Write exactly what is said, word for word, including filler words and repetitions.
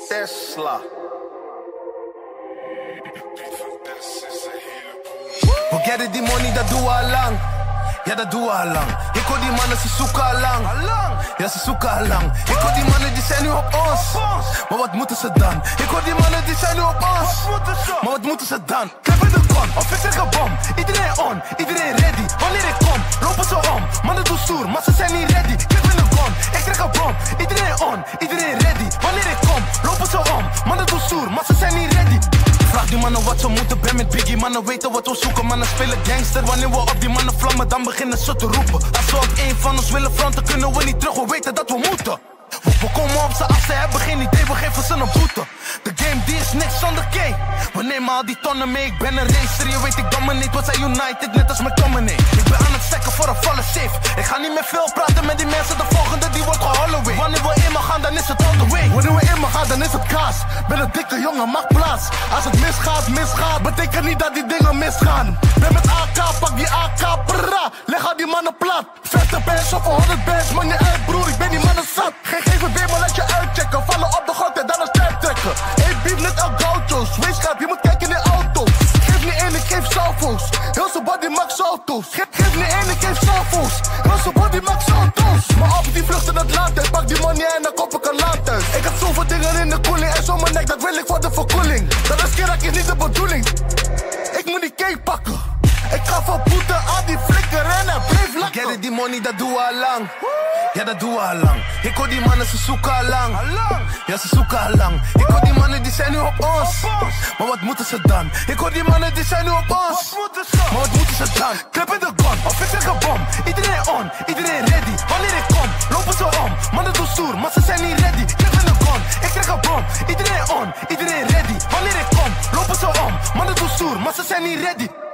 Tesla. Forget it, die money, dat doen we al lang. Ja, dat doen we al lang. Ik hoor die mannen, ze zoeken al lang. Ja, ze zoeken al lang. Ik hoor die mannen, die zijn nu op ons. Maar wat moeten ze dan? Ik hoor die mannen, die zijn nu op ons. Maar wat moeten ze dan? Klep in de kon, of ik zeg een bom. Iedereen on, iedereen ready. Wanneer ik kom, lopen ze om. Mannen doen stoer, maar ze zijn niet ready. Klep in de kon, ik krijg een bom. Iedereen on, iedereen ready. Wanneer ik kom, lopen ze om. Mannen doen stoer, maar ze zijn niet ready. Vraag die mannen wat ze moeten, ben met Biggie. Mannen weten wat we zoeken, mannen spelen gangster. Wanneer we op die mannen vlammen, dan beginnen ze te roepen. Als we op één van ons willen fronten, kunnen we niet terug, we weten dat we moeten. We, we komen op ze af, ze hebben geen idee, we geven ze een boete. De game die is niks zonder K. We nemen al die tonnen mee, ik ben een racer. Je weet ik dominate, we zijn united, net als McTominay. Ik ben aan het stekken voor een volle safe. Ik ga niet meer veel praten met die mensen, de volgende die wordt geholloway. Wanneer we in me gaan, dan is het on the way. Wanneer we in me gaan, dan is het kaas. Ben een dikke jongen, maak plaats. Als het misgaat, misgaat, betekent niet dat die dingen misgaan. Ben met A K, pak die A K, prrra. Leg al die mannen plat. vijftig bands of honderd bands, man je uit broer, ik ben die mannen zat. Geen geven weer, maar laat je uitchecken. Vallen op de grond en dan een stijf trekken. Eén beef net al gaucho's. Wees scherp, je moet kijken in de auto. Geef niet één, ik geef salvo's. Heel zijn body maakt salto's. Ge geef niet één, ik geef salvo's. Heel zijn body maakt salto's. Maar op die vlucht in het land uit. Pak die money en dan kop ik een land thuis. Ik heb zoveel dingen in de koeling. En zo mijn nek, dat wil ik voor de verkoeling. Dat is kerak is niet de bedoeling. Ik moet die cake pakken. Ik ga van boete aan die flikker en hij blijft lakken. Get it, die money, dat doen we al lang. Ja, dat doen we al lang. Ik hoor die mannen, ze zoeken al lang. Ja, ze zoeken al lang. Ik hoor die mannen, die zijn nu op ons. Maar wat moeten ze dan? Ik hoor die mannen, die zijn nu op ons. Maar wat moeten ze dan? Klep in de gun, of ik zeg een bom. Iedereen on, iedereen ready. Wanneer ik kom, lopen ze om. Mannen doen stoer, maar ze zijn niet ready. Klep in de gun, ik krijg een bom. Iedereen on, iedereen ready. Wanneer ik kom, lopen ze om. Mannen doen stoer, maar ze zijn niet ready.